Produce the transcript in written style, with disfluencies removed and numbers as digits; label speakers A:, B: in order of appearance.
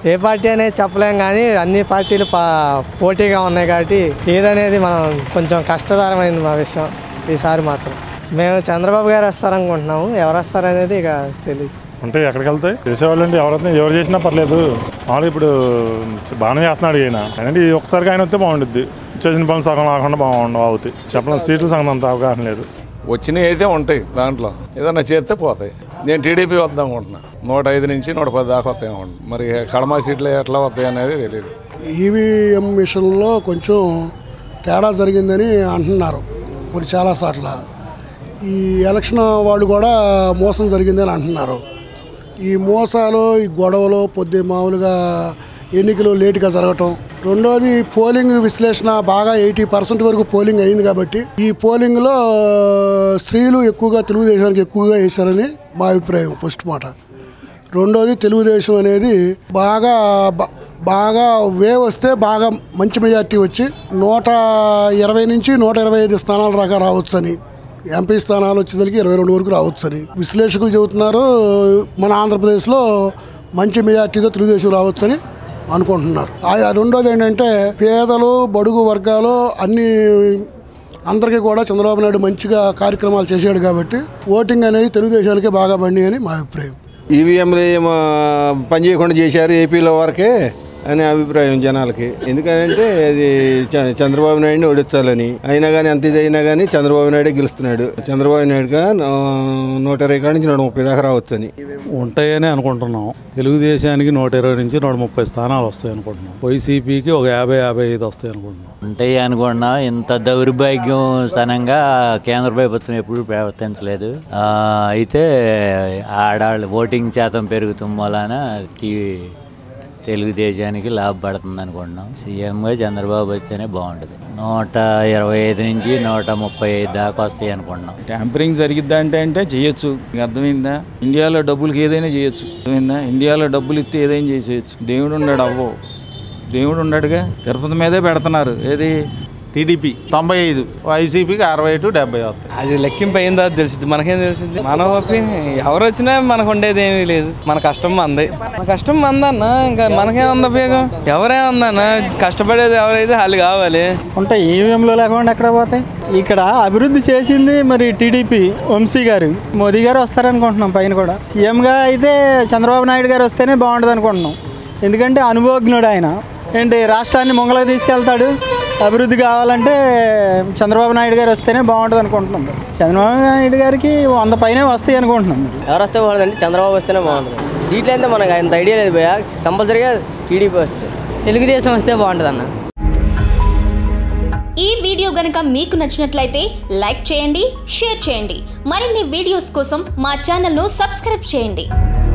A: ఏ party అనేది చెప్పలేం కానీ అన్ని పార్టీలు పోటీగా ఉన్నాయి కాబట్టి ఏదనేది మనం కొంచెం కష్టతరమైంది మా విషయం ఈసారి మాత్రం. మేము చంద్రబాబు గారు వస్తారనుకుంటున్నాము, ఎవరు వస్తారనేది ఇక తెలియదు.
B: అంటే ఎక్కడికి వెళ్తాయి చేసేవాళ్ళు అంటే ఎవరు చేసినా పర్లేదు. మామూలుగా ఇప్పుడు బాగానే చేస్తున్నాడు ఈయన అంటే ఒకసారికి ఆయన వస్తే బాగుంటుంది. చేసిన పనులు సగం కాకుండా అవుతాయి. చెప్పడం సీట్ల సంగతి అంత అవగాహన లేదు.
C: వచ్చినవి అయితే ఉంటాయి, దాంట్లో ఏదన్నా చేస్తే పోతాయి. నేను టీడీపీ వద్దాం అనుకుంటున్నా. 105 నుంచి 110 దాకా వస్తాయి అనుకుంటున్నాను. మరి కడమ సీట్లు ఎట్లా వస్తాయి అనేది తెలియదు.
D: ఈవీఎం మిషన్లో కొంచెం తేడా జరిగిందని అంటున్నారు కొన్ని చాలా సార్ల. ఈ ఎలక్షన్ వాళ్ళు కూడా మోసం జరిగిందని అంటున్నారు. ఈ మోసాలు, ఈ గొడవలు, మామూలుగా ఎన్నికలు లేటుగా జరగటం. రెండోది పోలింగ్ విశ్లేషణ బాగా 80% వరకు పోలింగ్ అయింది కాబట్టి ఈ పోలింగ్లో స్త్రీలు ఎక్కువగా తెలుగుదేశానికి ఎక్కువగా వేశారని మా అభిప్రాయం ఫస్ట్ మాట. రెండోది తెలుగుదేశం అనేది బాగా వస్తే బాగా మంచి మెజార్టీ వచ్చి 120 నుంచి 125 స్థానాల దాకా రావచ్చని, ఎంపీ స్థానాలు వచ్చేసరికి 22 వరకు రావచ్చని విశ్లేషకులు చెబుతున్నారు. మన ఆంధ్రప్రదేశ్లో మంచి మెజార్టీతో తెలుగుదేశం రావచ్చని అనుకుంటున్నారు. రెండోది ఏంటంటే పేదలు, బడుగు వర్గాలు అందరికీ కూడా చంద్రబాబు నాయుడు మంచిగా కార్యక్రమాలు చేశాడు కాబట్టి ఓటింగ్ అనేది తెలుగుదేశానికే బాగా బండి అని మా అభిప్రాయం.
E: ఈవీఎంలు ఏమో పని చేయకుండా చేశారు ఏపీలో వరకే అనే అభిప్రాయం జనాలకి. ఎందుకంటే అది చంద్రబాబు నాయుడిని ఓడించాలని. అయినా కానీ అంత ఇది అయినా కానీ చంద్రబాబు నాయుడే గెలుస్తున్నాడు. చంద్రబాబు నాయుడుగా 120 నుంచి 130 దాకా రావచ్చని
F: ఉంటాయని అనుకుంటున్నాం. తెలుగుదేశానికి 120 నుంచి 130 స్థానాలు వస్తాయి అనుకుంటున్నాం. వైసీపీకి ఒక 50-55 వస్తాయి అనుకుంటున్నాం.
G: ఉంటాయి అనుకుంటున్నాం. ఇంత దౌర్భాగ్యం స్థానంగా కేంద్ర ప్రభుత్వం ఎప్పుడు ప్రవర్తించలేదు. అయితే ఆడవాళ్ళు ఓటింగ్ శాతం పెరుగుతాం వలన తెలుగుదేశానికి లాభపడుతుంది అనుకుంటున్నాం. సీఎంగా చంద్రబాబు వస్తేనే బాగుంటుంది. 125 నుంచి 135 దాకా వస్తాయి అనుకుంటున్నాం.
F: ట్యాంపరింగ్ జరిగిద్దా అంటే చేయొచ్చు. అర్థమైందా? ఇండియాలో డబ్బులకి ఏదైనా చేయొచ్చు. అర్థమైందా? ఇండియాలో డబ్బులు ఇస్తే ఏదైనా చేసేయచ్చు. దేవుడు ఉన్నాడు. దేవుడు ఉన్నాడుగా. తిరుపతి మీదే పెడుతున్నారు. ఏది టీడీపీ 95, వైసీపీకి 60-70 వస్తాయి.
H: అది లెక్కింపు అయిందా తెలిసింది. మనకేం తెలిసింది? మన ఒపీనియన్ ఎవరు వచ్చినా మనకు ఉండేది ఏమీ లేదు. మన కష్టం మంది. మన కష్టం మందన్న, ఇంకా మనకేముంది ఉపయోగం? ఎవరేముందన్న, కష్టపడేది ఎవరైతే వాళ్ళు కావాలి.
A: ఉంటాయి. ఈవీఎంలో లేకుండా ఎక్కడ పోతాయి? ఇక్కడ అభివృద్ధి చేసింది మరి టీడీపీ, వంశీ గారు, మోదీ గారు వస్తారనుకుంటున్నాం. పైన కూడా సీఎంగా అయితే చంద్రబాబు నాయుడు గారు వస్తేనే బాగుంటుంది అనుకుంటున్నాం. ఎందుకంటే అనుభవజ్ఞుడు ఆయన. ఏంటి రాష్ట్రాన్ని ముంగలకు తీసుకెళ్తాడు. అభివృద్ధి కావాలంటే చంద్రబాబు నాయుడు గారు వస్తేనే బాగుంటుంది అనుకుంటున్నాం. చంద్రబాబు నాయుడు గారికి 100 పైనే వస్తాయి అనుకుంటున్నాం.
I: ఎవరు వస్తే బాగుంటుందండి? చంద్రబాబు వస్తేనే బాగుంటుంది. సీట్లు అయితే మనకు అంత ఐడియా లేదు భయ్యా. కంపల్సరీగా టీడీపీ వస్తుంది. తెలుగుదేశం వస్తే బాగుంటుంది అన్న.
J: ఈ వీడియో గనుక మీకు నచ్చినట్లయితే లైక్ చేయండి, షేర్ చేయండి. మరిన్ని వీడియోస్ కోసం మా ఛానల్ను సబ్స్క్రైబ్ చేయండి.